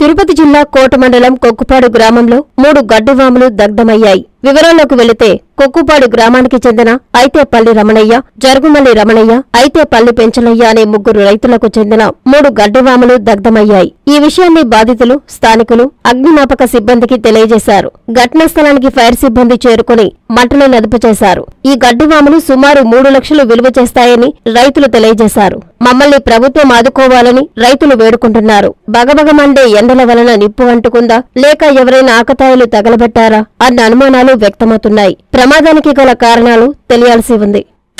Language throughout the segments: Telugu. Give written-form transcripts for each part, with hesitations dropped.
తిరుపతి జిల్లా కోట మండలం కొక్కుపాడు గ్రామంలో 3 గడ్డివాములు దగ్ధమయ్యాయి. వివరాల్లోకి వెళితే కొక్కుపాడు గ్రామానికి చెందిన ఐతేపల్లి రమణయ్య, జరుగుమల్లి రమణయ్య, ఐతేపల్లి పెంచలయ్య అనే 3 రైతులకు చెందిన 3 గడ్డివాములు దగ్ధమయ్యాయి. ఈ విషయాన్ని బాధితులు, స్థానికులు అగ్నిమాపక సిబ్బందికి తెలియజేశారు. ఘటనా స్థలానికి ఫైర్ సిబ్బంది చేరుకుని మంటలను అదుపు చేశారు. ఈ గడ్డివాములు సుమారు 3 లక్షలు విలువ చేస్తాయని రైతులు తెలియజేశారు. మమ్మల్ని ప్రభుత్వం ఆదుకోవాలని రైతులు వేడుకుంటున్నారు. బగబగమండే ఎండల వలన నిప్పు అంటుకుందా లేక ఎవరైనా ఆకతాయిలు తగలబెట్టారా అన్న అనుమానాలు వ్యక్తమవుతున్నాయి. ప్రమాదానికి గల కారణాలు తెలియాల్సి ఉంది.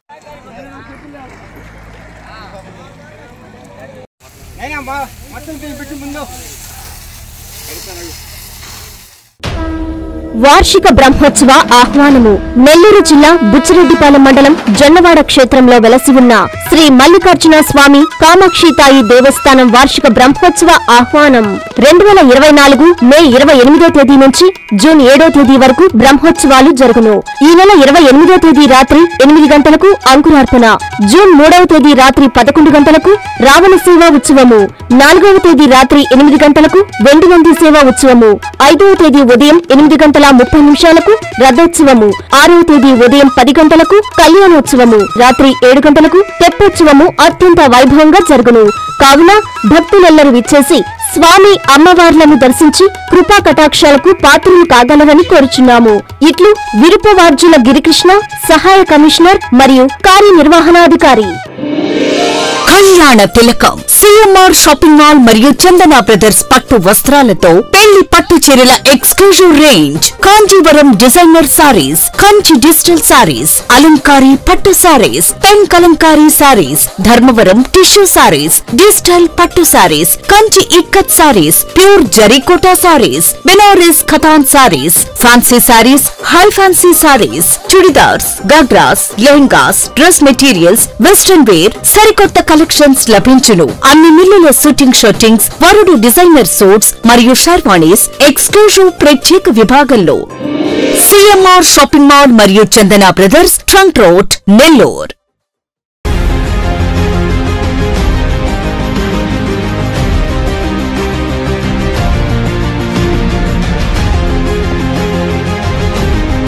వార్షిక బ్రహ్మోత్సవ ఆహ్వానము. నెల్లూరు జిల్లా బుచ్చిరెడ్డిపాలెం మండలం జొన్నవాడ క్షేత్రంలో వెలసి ఉన్న శ్రీ మల్లికార్జున స్వామి కామాక్షితాయి దేవస్థానం వార్షిక బ్రహ్మోత్సవ ఆహ్వానం 2024 మే 28వ తేదీ నుంచి జూన్ 7వ తేదీ వరకు బ్రహ్మోత్సవాలు జరుగును. ఈ నెల 28వ తేదీ రాత్రి 8 గంటలకు అంకురార్పణ, జూన్ 3వ తేదీ రాత్రి 11 గంటలకు రావణ సేవా ఉత్సవము, 4వ తేదీ రాత్రి 8 గంటలకు వెండినంది సేవా ఉత్సవము, 5వ తేదీ ఉదయం 8:30 రథోత్సవము, 6వ తేదీ ఉదయం 10 గంటలకు కళ్యాణోత్సవము, రాత్రి 7 గంటలకు తెప్పోత్సవము అత్యంత వైభవంగా జరుగును. కావున భక్తులెల్లరూ విచ్చేసి స్వామి అమ్మవార్లను దర్శించి కృపా కటాక్షాలకు పాత్రులు కాగలరని కోరుచున్నాము. ఇట్లు విరుపవార్జుల గిరికృష్ణ, సహాయ కమిషనర్ మరియు కార్యనిర్వహణాధికారి. కళ్యాణ తిలకం సిఎంఆర్ షాపింగ్ మాల్ మరియు చందన బ్రదర్స్ పట్టు వస్త్రాలతో పెళ్లి పట్టు చీరల exclusive range, Kanjeevaram designer sarees, Kanchi digital sarees, అలంకారీ పట్టు sarees, pen Kalamkari sarees, Dharmavaram tissue sarees, digital పట్టు సారీస్, కంచి ఇక్కత్ సారీస్, ప్యూర్ జరీకోటా sarees, Banaras Katan sarees, fancy sarees, high fancy sarees, churidars, ghagras, lehengas, dress materials, western wear సరికొత్త కలెక్షన్స్ లభించును. అన్ని మిల్లుల షూటింగ్ షర్టింగ్స్, వరుడు డిజైనర్ సూట్స్ మరియు షర్వాణీస్ ఎక్స్క్లూజివ్ ప్రత్యేక విభాగంలో. సిఎంఆర్ షాపింగ్ మాల్ మరియు Chandana brothers, trunk road, Nellore.